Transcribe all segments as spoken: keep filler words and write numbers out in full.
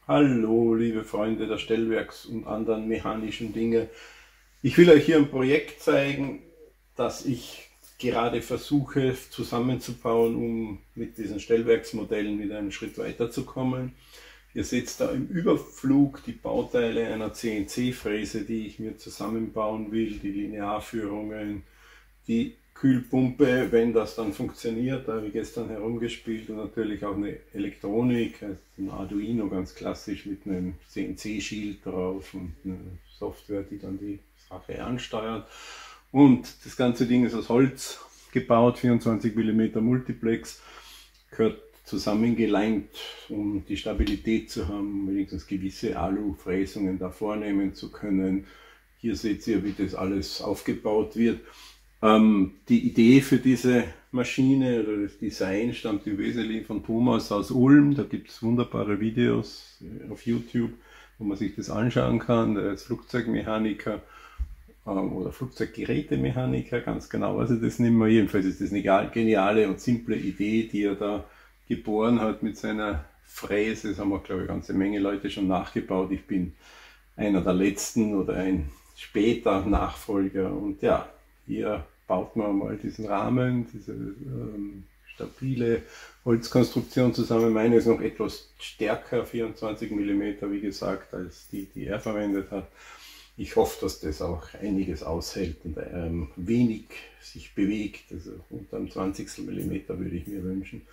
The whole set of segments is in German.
Hallo, liebe Freunde der Stellwerks- und anderen mechanischen Dinge. Ich will euch hier ein Projekt zeigen, das ich gerade versuche zusammenzubauen, um mit diesen Stellwerksmodellen wieder einen Schritt weiterzukommen. Ihr seht da im Überflug die Bauteile einer C N C-Fräse, die ich mir zusammenbauen will, die Linearführungen, die Kühlpumpe, wenn das dann funktioniert, da habe ich gestern herumgespielt, und natürlich auch eine Elektronik, also ein Arduino ganz klassisch mit einem C N C-Shield drauf und eine Software, die dann die Sache ansteuert. Und das ganze Ding ist aus Holz gebaut, vierundzwanzig Millimeter Multiplex, gehört zusammengeleimt, um die Stabilität zu haben, wenigstens gewisse Alu-Fräsungen da vornehmen zu können. Hier seht ihr, wie das alles aufgebaut wird. Ähm, die Idee für diese Maschine oder das Design stammt im Wesentlichen von Thomas aus Ulm. Da gibt es wunderbare Videos auf YouTube, wo man sich das anschauen kann. Der ist Flugzeugmechaniker ähm, oder Flugzeuggerätemechaniker, ganz genau weiß ich das nicht mehr. Jedenfalls ist das eine geniale und simple Idee, die er da geboren hat mit seiner Fräse. Das haben wir, glaube ich, eine ganze Menge Leute schon nachgebaut. Ich bin einer der letzten oder ein später Nachfolger, und ja, hier baut man mal diesen Rahmen, diese ähm, stabile Holzkonstruktion zusammen. Meine ist noch etwas stärker, vierundzwanzig Millimeter, wie gesagt, als die, die er verwendet hat. Ich hoffe, dass das auch einiges aushält und ähm, wenig sich bewegt. Also unter einem zwanzigstel Millimeter würde ich mir wünschen.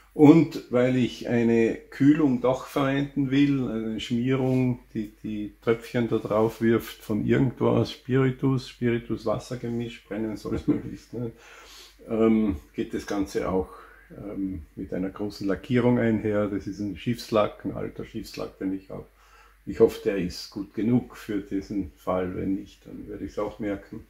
Und weil ich eine Kühlung doch verwenden will, eine Schmierung, die die Tröpfchen da drauf wirft von irgendwas, Spiritus, Spiritus-Wasser-Gemisch, brennen soll es möglichst nicht, ähm, geht das Ganze auch ähm, mit einer großen Lackierung einher. Das ist ein Schiffslack, ein alter Schiffslack, den ich habe. Ich hoffe, der ist gut genug für diesen Fall. Wenn nicht, dann werde ich es auch merken.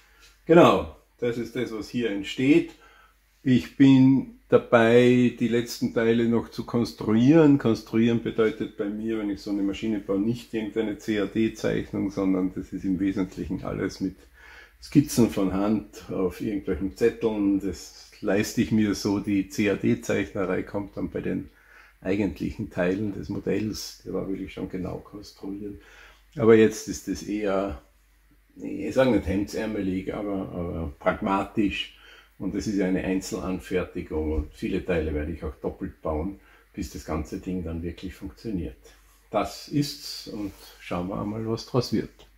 Genau, das ist das, was hier entsteht. Ich bin dabei, die letzten Teile noch zu konstruieren. Konstruieren bedeutet bei mir, wenn ich so eine Maschine baue, nicht irgendeine C A D-Zeichnung, sondern das ist im Wesentlichen alles mit Skizzen von Hand auf irgendwelchen Zetteln. Das leiste ich mir so. Die C A D-Zeichnerei kommt dann bei den eigentlichen Teilen des Modells. Da will ich schon genau konstruieren. Aber jetzt ist es eher, ich sage nicht hemdsärmelig, aber, aber pragmatisch. Und das ist ja eine Einzelanfertigung, und viele Teile werde ich auch doppelt bauen, bis das ganze Ding dann wirklich funktioniert. Das ist's, und schauen wir mal, was draus wird.